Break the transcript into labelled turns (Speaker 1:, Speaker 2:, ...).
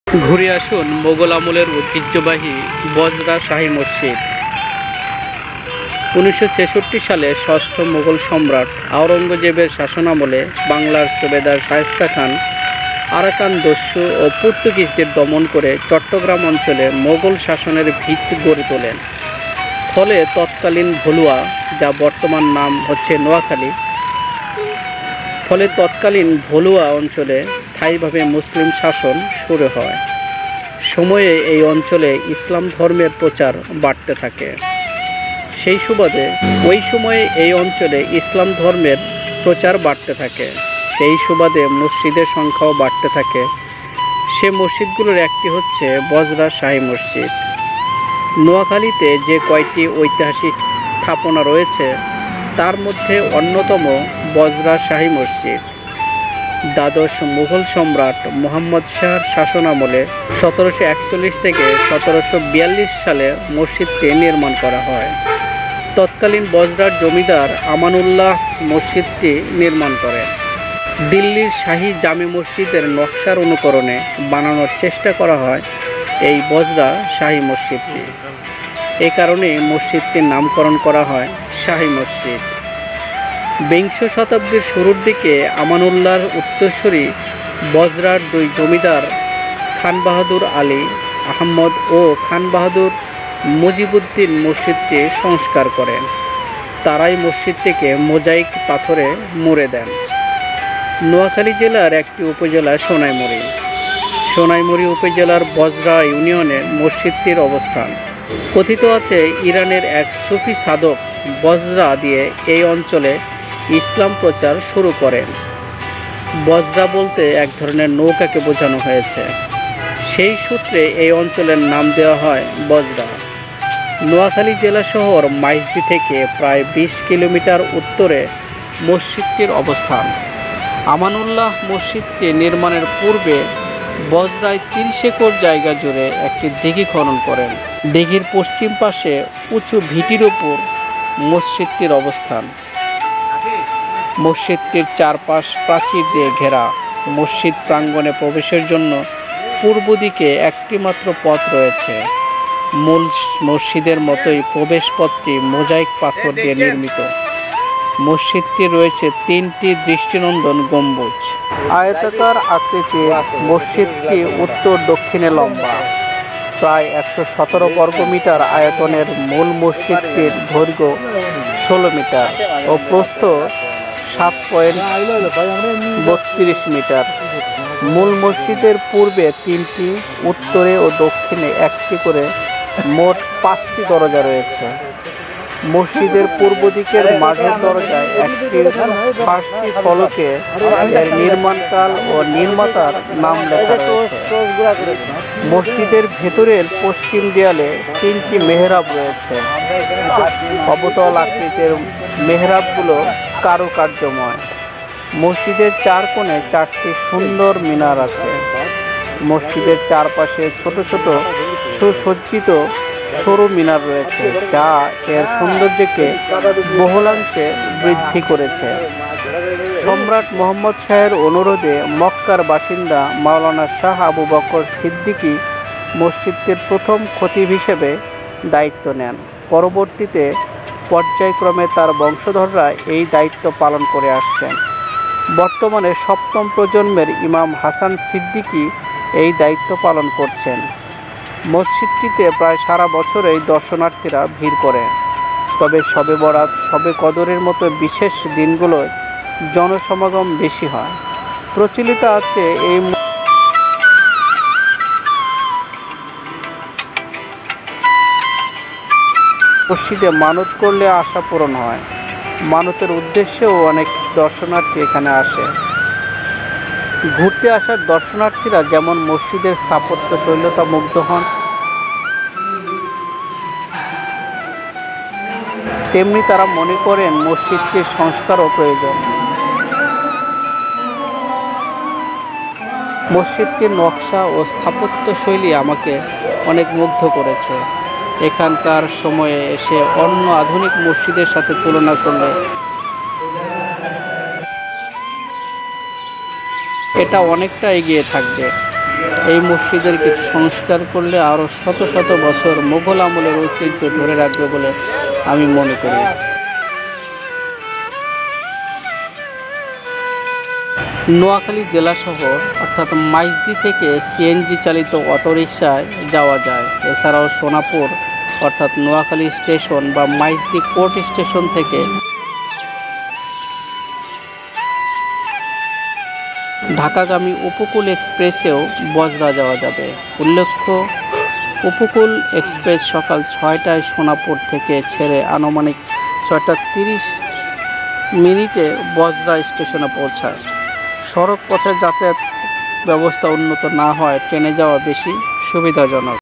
Speaker 1: ঘুরে আসুন মোগল আমলের ঐতিহ্যবাহী বজরা শাহী মসজিদ। 1966 সালে ষষ্ঠ মোগল সম্রাট আওরঙ্গজেবের শাসনামলে বাংলার সুবেদার শায়েস্তা খান আরাকান দস্যু ও পর্তুগিজদের দমন করে চট্টগ্রাম অঞ্চলে মোগল শাসনের ভিত গড়ে তোলেন। ফলে তৎকালীন ভলুয়া, যা বর্তমান নাম হচ্ছে নোয়াখালী, ভলুয়া অঞ্চলে স্থায়ীভাবে মুসলিম শাসন শুরু হয়। সময়ে এই অঞ্চলে ইসলাম ধর্মের প্রচার বাড়তে থাকে। ওই সময়ে এই অঞ্চলে ইসলাম ধর্মের প্রচার বাড়তে থাকে। সেই সুবাদে মসজিদের সংখ্যাও বাড়তে থাকে। সে মসজিদগুলোর একটি হচ্ছে বজরা শাহী মসজিদ। নোয়াখালীতে যে কয়টি ঐতিহাসিক স্থাপনা রয়েছে তার মধ্যে অন্যতম বজরা শাহী মসজিদ। দ্বাদশ মুঘল সম্রাট মুহাম্মদ শাহর শাসনামলে 1741 থেকে 1742 সালে মসজিদটি নির্মাণ করা হয়। তৎকালীন বজরার জমিদার আমানুল্লাহ মসজিদটি নির্মাণ করেন। দিল্লির শাহী জামে মসজিদের নকশার অনুকরণে বানানোর চেষ্টা করা হয় এই বজরা শাহী মসজিদটি। এ কারণে মসজিদটির নামকরণ করা হয় শাহী মসজিদ। বিংশ শতাব্দীর শুরুর দিকে আমানুল্লাহর উত্তরসূরি বজরার দুই জমিদার খান বাহাদুর আলী আহমদ ও খান বাহাদুর মুজিবুদ্দিন মসজিদটি সংস্কার করেন। তারাই মসজিদটিকে মোজাইক পাথরে মুড়ে দেন। নোয়াখালী জেলার একটি উপজেলা সোনাইমুড়ি উপজেলার বজরা ইউনিয়নে মসজিদটির অবস্থান। কথিত আছে ইরানের এক সুফি সাধক বজরা দিয়ে এই অঞ্চলে ইসলাম প্রচার শুরু করেন। বজরা বলতে এক ধরনের নৌকাকে বোঝানো হয়েছে। সেই সূত্রে এই অঞ্চলের নাম দেওয়া হয় বজরা। নোয়াখালী জেলা শহর মাইজদি থেকে প্রায় 20 কিলোমিটার উত্তরে মসজিদটির অবস্থান। আমানুল্লাহ মসজিদটি নির্মাণের পূর্বে বজরায় 30 একর জায়গা জুড়ে একটি দিঘি খনন করেন। দিঘির পশ্চিম পাশে উঁচু ভিটির উপর মসজিদটির অবস্থান। মসজিদটির চারপাশ প্রাচীর দিয়ে ঘেরা। মসজিদ প্রাঙ্গণে প্রবেশের জন্য পূর্ব দিকে একটি মাত্র পথ রয়েছে। মূল মসজিদের মতোই প্রবেশপথটি মোজাইক পাথর দিয়ে নির্মিত। মসজিদটি রয়েছে 3টি দৃষ্টিনন্দন গম্বুজ। আয়তাকার আকৃতির মসজিদটি উত্তর দক্ষিণে লম্বা। প্রায় 117 বর্গমিটার আয়তনের মূল মসজিদটির দৈর্ঘ্য 16 মিটার ও প্রস্থ 7.32 মিটার। মূল মসজিদের পূর্বে 3টি, উত্তরে ও দক্ষিণে 1টি করে মোট 5টি দরজা রয়েছে। মসজিদের পূর্ব দিকের মাঝের দরজায় একটি ফার্সি ফলকে এর নির্মাণকাল ও নির্মাতার নাম লেখা রয়েছে। মসজিদের ভেতরের পশ্চিম দেয়ালে 3টি মেহরাব রয়েছে। অবতল আকৃতির মেহরাবগুলো কারুকার্যময়। মসজিদের 4 কোণে 4টি সুন্দর মিনার আছে। মসজিদের চারপাশে ছোট ছোট সুসজ্জিত সরু মিনার রয়েছে, যা এর সৌন্দর্যকে বহুলাংশে বৃদ্ধি করেছে। সম্রাট মুহাম্মদ শাহের অনুরোধে মক্কার বাসিন্দা মাওলানা শাহ আবু বকর সিদ্দিকী মসজিদটির প্রথম খতিব হিসেবে দায়িত্ব নেন। পরবর্তীতে পর্যায়ক্রমে তার বংশধররা এই দায়িত্ব পালন করে আসছেন। বর্তমানে 7ম প্রজন্মের ইমাম হাসান সিদ্দিকী এই দায়িত্ব পালন করছেন। মসজিদটিতে প্রায় সারা বছরেই দর্শনার্থীরা ভিড় করে। তবে শবে বরাত, শবে কদরের মতো বিশেষ দিনগুলোয় জনসমাগম বেশি হয়। প্রচলিত আছে এই মসজিদে মানত করলে আশা পূরণ হয়। মানতের উদ্দেশ্যেও অনেক দর্শনার্থী এখানে আসে। ঘুরতে আসার দর্শনার্থীরা যেমন মসজিদের স্থাপত্য শৈলতা মুগ্ধ হন, তেমনি তারা মনে করেন মসজিদটির সংস্কারও প্রয়োজন। মসজিদটির নকশা ও স্থাপত্য শৈলী আমাকে অনেক মুগ্ধ করেছে। এখানকার সময়ে এসে অন্য আধুনিক মসজিদের সাথে তুলনা করলে এটা অনেকটা এগিয়ে থাকবে। এই মসজিদের কিছু সংস্কার করলে আরও শত শত বছর মুঘল আমলের ঐতিহ্য ধরে রাখবে বলে আমি মনে করি। নোয়াখালী জেলা শহর অর্থাৎ মাইজদি থেকে সিএনজি চালিত অটোরিকশায় যাওয়া যায়। এছাড়াও সোনাপুর অর্থাৎ নোয়াখালী স্টেশন বা মাইজদি কোর্ট স্টেশন থেকে ঢাকাগামী উপকূল এক্সপ্রেসেও বজরা যাওয়া যাবে। উল্লেখ্য, উপকূল এক্সপ্রেস সকাল 6টায় সোনাপুর থেকে ছেড়ে আনুমানিক 6টা 30 বজরা স্টেশনে পৌঁছায়। সড়ক পথে যাতায়াত ব্যবস্থা উন্নত না হয় ট্রেনে যাওয়া বেশি সুবিধাজনক।